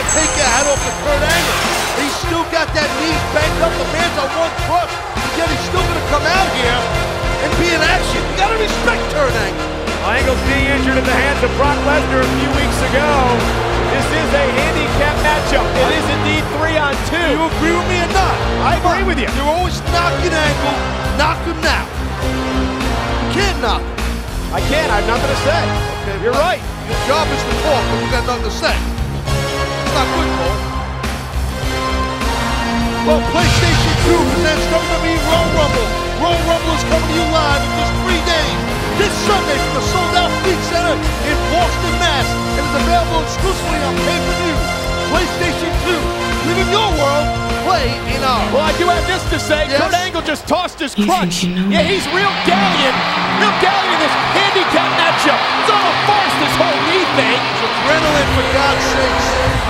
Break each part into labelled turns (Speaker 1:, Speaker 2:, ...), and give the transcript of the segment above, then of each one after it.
Speaker 1: to take your hat off to Kurt Angle. He's still got that knee banged up. The man's on one foot. Yet he's still going to come out here and be in action. You got to respect Kurt Angle.
Speaker 2: Angle's being injured in the hands of Brock Lesnar a few weeks ago. This is a handicap matchup. It is indeed 3-on-2.
Speaker 1: Do you agree with me or not?
Speaker 2: I agree with you.
Speaker 1: You're always knocking Angle. Knock him now. You can't knock him.
Speaker 2: I can't. I have nothing to say.
Speaker 1: Okay,
Speaker 2: you're right.
Speaker 1: Your job is to talk, but you got nothing to say. It's not good, Cole. Well, PlayStation 2 presents WWE Royal Rumble. Royal Rumble is coming to you live in just 3 days. This Sunday from the sold-out Fleet Center in Boston, Mass. It is available exclusively on pay-per-view. PlayStation 2. Live in your world, play in ours.
Speaker 2: Well, I do have this to say. Yes. Kurt Angle just tossed his crutch. Yeah, he's real gallant in this handicap matchup. It's all a farce, this whole knee thing.
Speaker 1: It's adrenaline, for God's sakes.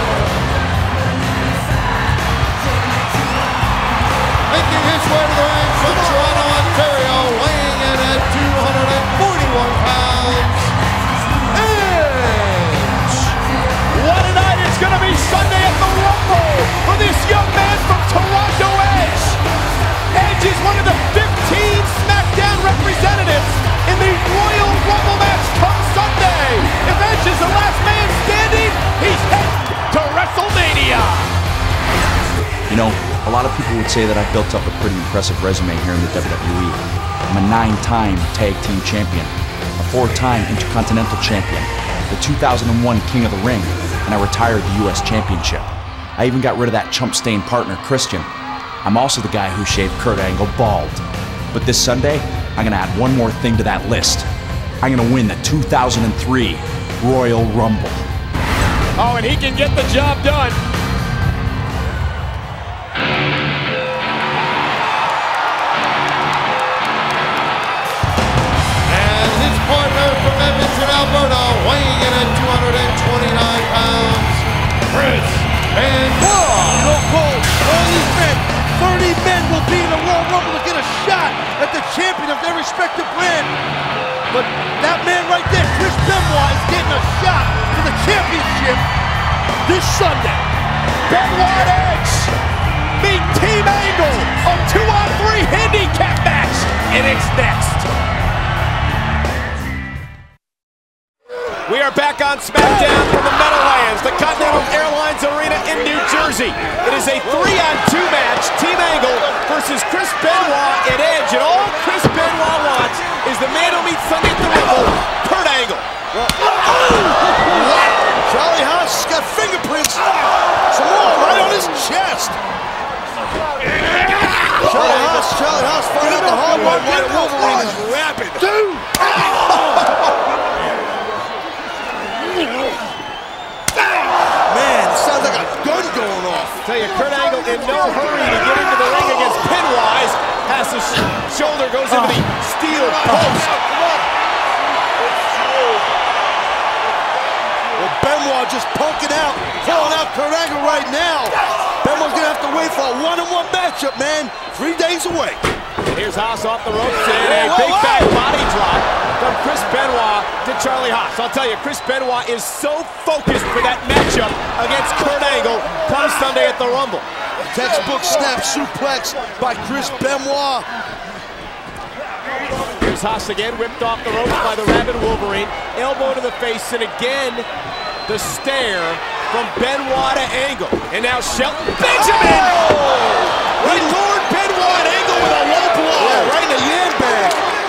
Speaker 3: Making his way to the ring from Toronto, Ontario, weighing in at 241 pounds, Edge!
Speaker 2: What a night it's going to be Sunday at the Rumble for this young man from Toronto, Edge. Edge is one of the 15 SmackDown representatives in the Royal Rumble match come Sunday. If Edge is the last man standing, he's headed to WrestleMania.
Speaker 4: You know, a lot of people would say that I've built up a pretty impressive resume here in the WWE. I'm a 9-time tag team champion, a 4-time intercontinental champion, the 2001 King of the Ring, and I retired the US Championship. I even got rid of that chump-stained partner, Christian. I'm also the guy who shaved Kurt Angle bald. But this Sunday, I'm gonna add one more thing to that list. I'm gonna win the 2003 Royal Rumble.
Speaker 2: Oh, and he can get the job done.
Speaker 3: Alberta, weighing in at 229 pounds, Chris Benoit.
Speaker 1: You know, Cole, all these men, 30 men will be in the Royal Rumble to get a shot at the champion of their respective brand. But that man right there, Chris Benoit, is getting a shot for the championship this Sunday.
Speaker 2: Benoit Edge, meet Team Angle, a 2-on-3 handicap match, and it's next. We are back on SmackDown from the Meadowlands, the Continental Airlines Arena in New Jersey. It is a 3-on-2 match, Team Angle versus Chris Benoit and Edge. And all Chris Benoit wants is the man who meets Sunday at the Rumble, Kurt Angle.
Speaker 1: Wow! Charlie Haas has got fingerprints. Some more right on his chest. Charlie Haas found out the hard way why Wolverine is rapid. Dude! Man, it sounds like a gun going off.
Speaker 2: Tell you, Kurt Angle in no hurry to get into the ring against Benoit. Has the shoulder, goes into the steel post.
Speaker 1: Well, Benoit just punking out, calling out Kurt Angle right now. Benoit's gonna have to wait for a one-on-one matchup, man. 3 days away.
Speaker 2: And here's Haas off the ropes and a big back body drop from Chris Benoit to Charlie Haas. I'll tell you, Chris Benoit is so focused for that matchup against Kurt Angle come Sunday at the Rumble.
Speaker 1: Textbook snap suplex by Chris Benoit.
Speaker 2: Here's Haas again, whipped off the ropes by the Rabid Wolverine. Elbow to the face, and again, the stare from Benoit to Angle. And now Shelton Benjamin! Right toward Benoit, Angle with a low blow.
Speaker 1: Yeah, right in the yan bag.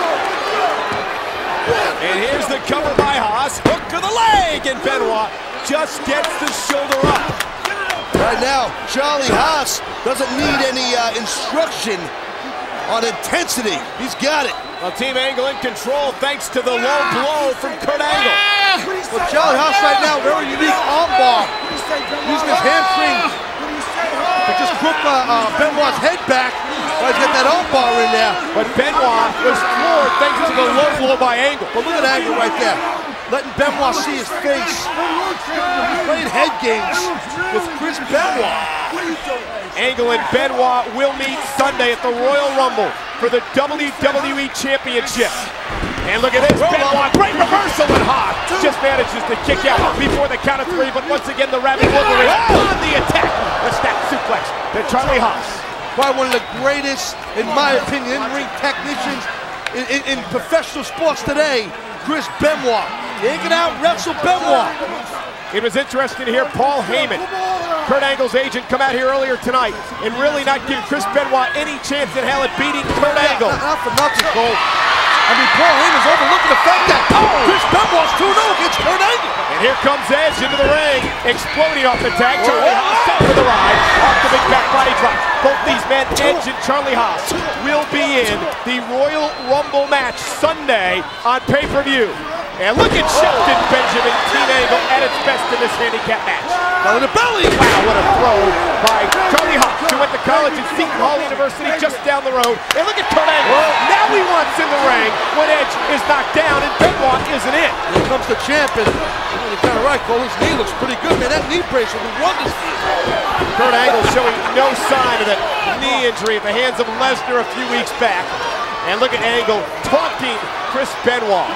Speaker 2: And here's the cover by Haas. Hook to the leg, and Benoit just gets the shoulder up.
Speaker 1: Right now, Charlie Haas doesn't need any instruction on intensity. He's got it.
Speaker 2: Well, Team Angle in control thanks to the low blow from Kurt Angle.
Speaker 1: Well, Charlie Haas right now, very unique armbar. Using his hamstring to just crook Benoit's head back. He's got that armbar in there.
Speaker 2: But Benoit was floored thanks to the low blow by Angle.
Speaker 1: But look at Angle right there. Letting Benoit see his face. Playing head games with Chris Benoit.
Speaker 2: Angle and Benoit will meet Sunday at the Royal Rumble for the WWE Championship. And look at this, Benoit, great reversal, and Haas just manages to kick out before the count of 3, but once again the Rabid Wolverine than Charlie Haas.
Speaker 1: Probably one of the greatest, in my opinion, in-ring technicians in professional sports today, Chris Benoit. You ain't gonna out-wrestle Benoit.
Speaker 2: It was interesting to hear Paul Heyman, Kurt Angle's agent, come out here earlier tonight and really not give Chris Benoit any chance in hell at beating Kurt Angle.
Speaker 1: Not for nothing, Cole. I mean, Paul Heyman's overlooking the fact that Chris Benoit's 2-0 against Kurt Angle.
Speaker 2: And here comes Edge into the ring, exploding off the tag. Charlie Haas set for the ride, off the big back body drop. Both these men, Edge and Charlie Haas, will be in the Royal Rumble match Sunday on pay-per-view. And look at Shelton Benjamin, Team Angle at its best in this handicap match.
Speaker 1: Now in the belly.
Speaker 2: Wow, what a throw by Charlie Haas, who went to college at Seton Hall University just down the road. And look at Kurt Angle. Now he wants in the ring when Edge is knocked down and Benoit isn't in.
Speaker 1: Here comes the champion. You're kind of right, Cole. His knee looks pretty good, man. That knee brace will do wonders for you.
Speaker 2: Kurt Angle showing no sign of that knee injury at the hands of Lesnar a few weeks back. And look at Angle taunting Chris Benoit.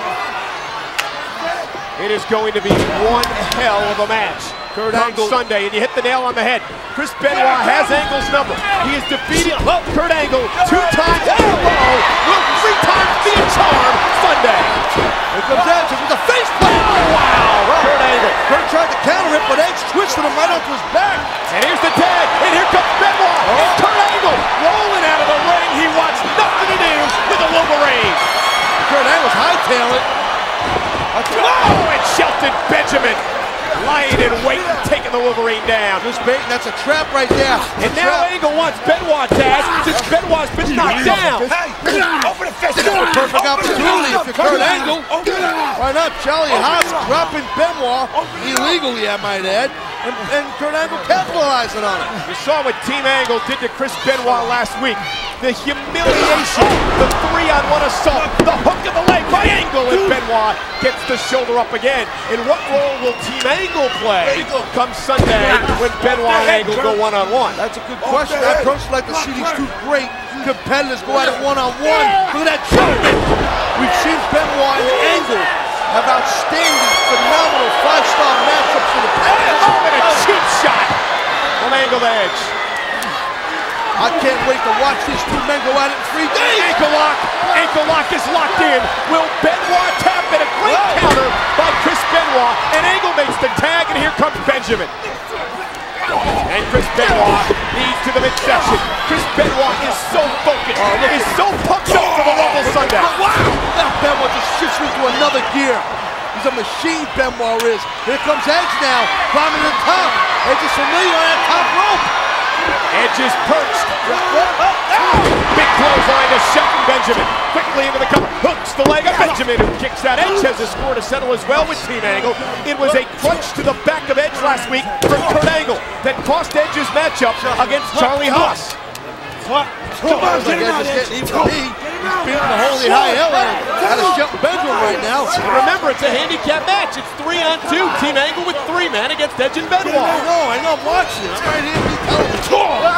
Speaker 2: It is going to be one hell of a match. Kurt Angle Sunday, and you hit the nail on the head. Chris Benoit has Angle's number. He has defeated Kurt Angle 2 times in a row. Will 3 times be a charm Sunday?
Speaker 1: Here comes Edge with the face plant.
Speaker 2: Wow, Kurt Angle.
Speaker 1: Kurt tried to counter it, but Edge twisted him right onto his back.
Speaker 2: And here's the tag, and here comes Benoit. And Kurt Angle rolling out of the ring. He wants nothing to do with the Wolverine.
Speaker 1: Kurt Angle's hightailing.
Speaker 2: Oh, and Shelton Benjamin lying in wait and taking the Wolverine down.
Speaker 1: Just baiting, that's a trap right there.
Speaker 2: And now Angle wants Benoit tag since Benoit's been knocked down.
Speaker 1: Open the fist. Perfect opportunity if you're Kurt Angle. Why not? Charlie Haas dropping Benoit illegally, I might add. And Kurt Angle capitalizing on it.
Speaker 2: You saw what Team Angle did to Chris Benoit last week. The humiliation, the 3-on-1 assault, the hook of the leg by Angle, and Benoit gets the shoulder up again. And what role will Team Angle play come Sunday when Benoit and Angle go one-on-one?
Speaker 1: That's a good question. I'd personally like to see these two great competitors go at it one-on-one. Look at that jumping. We've seen Benoit and Angle have outstanding, phenomenal 5-star matchups in the past.
Speaker 2: Oh, and a cheap shot from Angle to Edge.
Speaker 1: I can't wait to watch these two men go at it in 3 days.
Speaker 2: Ankle lock is locked in. Will Benoit tap at a great counter by Chris Benoit, and Angle makes the tag, and here comes Benjamin. And Chris Benoit leads to the midsection. Chris Benoit is so focused, is so pumped up for the Rumble Sunday.
Speaker 1: Wow! Now Benoit just shifts into another gear. He's a machine, Benoit is. Here comes Edge now, climbing to the top. Edge is familiar on that top rope.
Speaker 2: Edge is perched. Big clothesline to Shelton Benjamin. Quickly into the cover. Hooks the leg of Benjamin, who kicks out. Edge has a score to settle as well with Team Angle. It was a crunch to the back of Edge last week from Kurt Angle that cost Edge's matchup against Charlie Haas.
Speaker 1: Come on, get him out, Edge. He's beating the holy high hell out of Shelton Benjamin right now.
Speaker 2: And remember, it's a handicap match. It's 3-on-2. Team Angle with 3 men against Edge and Benoit.
Speaker 1: I know, I'm watching it. I'm right here.
Speaker 2: Edge,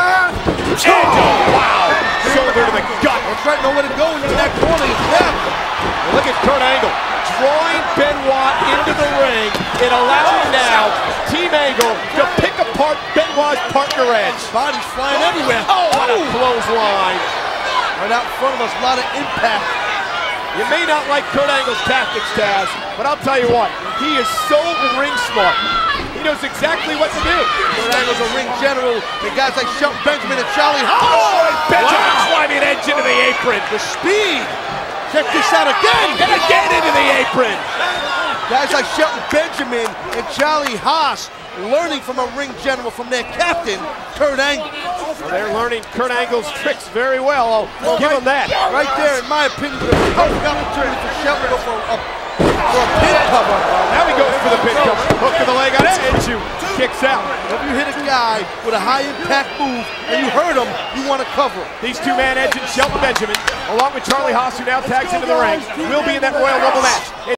Speaker 2: oh, wow. Shoulder to the gut.
Speaker 1: That's right, nowhere to go into that corner.
Speaker 2: And look at Kurt Angle drawing Benoit into the ring and allowing now Team Angle to pick apart Benoit's partner Edge.
Speaker 1: Body's flying everywhere.
Speaker 2: Oh, what a clothesline.
Speaker 1: Right out in front of us, a lot of impact.
Speaker 2: You may not like Kurt Angle's tactics, Taz, but I'll tell you what, he is so ring smart. He knows exactly what to do.
Speaker 1: Kurt Angle's a ring general. The guys like Shelton Benjamin and Charlie Haas.
Speaker 2: Oh, and Benjamin climbing Edge into the apron.
Speaker 1: The speed. Check this out again.
Speaker 2: And again into the apron.
Speaker 1: Guys like Shelton Benjamin and Charlie Haas learning from a ring general, from their captain, Kurt Angle.
Speaker 2: Well, they're learning Kurt Angle's tricks very well. I'll give them that.
Speaker 1: Right there, in my opinion, the perfect opportunity for Shelton to go for a pin cover.
Speaker 2: Now he goes for the pin cover. Hook to the leg on Edge, who kicks out.
Speaker 1: If you hit a guy with a high impact move and you hurt him, you want to cover him.
Speaker 2: These 2 men, Edge and Shelton Benjamin, along with Charlie Haas, who now tags into the ring, will be in that Royal Rumble match.